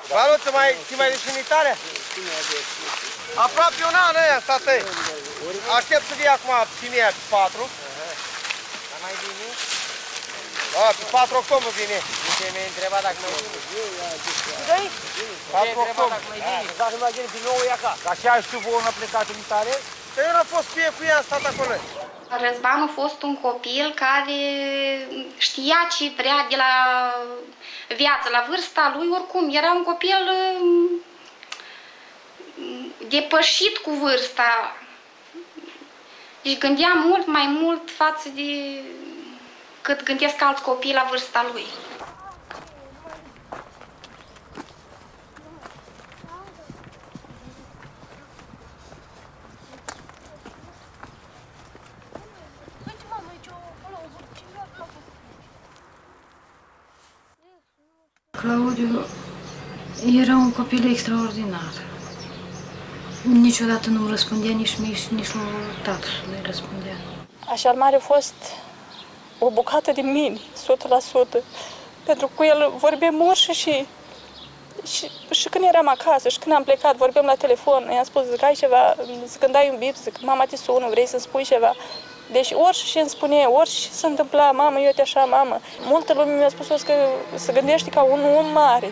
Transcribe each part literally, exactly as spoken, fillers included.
Valuță, mai, ți mai deși în Italia? Aproape un an ăia, state. Aștept să vii acum primea pe patru. Dar mai vine? Da, pe patru octombrie vine. Ce mi-ai întrebat dacă mai vine? Știi? patru octombrie. Dacă nu mai vine din nou, e acasă. Dar și știu voi unul plecat în Italia? Că eu n-am fost cu ea, cu ea, am stat acolo. Răzvan a fost un copil care știa ce vrea de la viață, la vârsta lui, oricum. Era un copil depășit cu vârsta. Deci gândea mult mai mult față de cât gândesc alți copii la vârsta lui. Claudiu era un copil extraordinar. Niciodată nu-mi răspundea, nici mie, nici lui tată nu-i răspundea. Așa mare a fost o bucată de mine, o sută la sută. Pentru că cu el vorbeam orice și, și, și când eram acasă și când am plecat, vorbeam la telefon, i-am spus, zic, ai ceva, zic, când ai iubit, zic, mama te sună, vrei să-mi spui ceva? Deci orice și îmi spunea, orice se întâmpla, mamă, eu te așa, mamă. Multă lume mi-a spus că se gândește ca un om mare.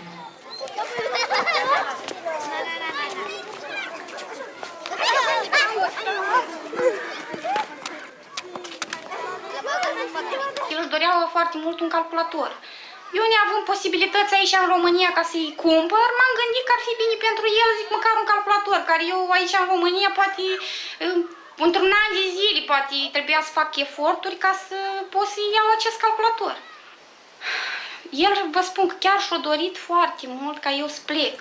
El își dorea foarte mult un calculator. Eu, neavând posibilități aici în România ca să-i cumpăr, m-am gândit că ar fi bine pentru el, zic, măcar un calculator, care eu aici în România poate, într-un an de zile, poate trebuia să fac eforturi ca să pot să iau acest calculator. El, vă spun că chiar și-a dorit foarte mult ca eu să plec.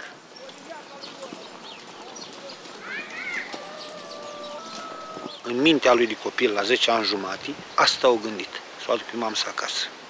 În mintea lui de copil, la zece ani jumate, asta au gândit, să o aduc pe mamă acasă.